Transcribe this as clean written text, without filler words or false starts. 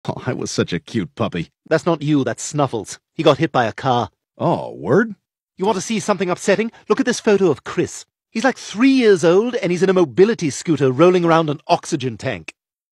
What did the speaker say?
Oh, I was such a cute puppy. That's not you, that's Snuffles. He got hit by a car. Oh, word? You want to see something upsetting? Look at this photo of Chris. He's like 3 years old and he's in a mobility scooter rolling around an oxygen tank.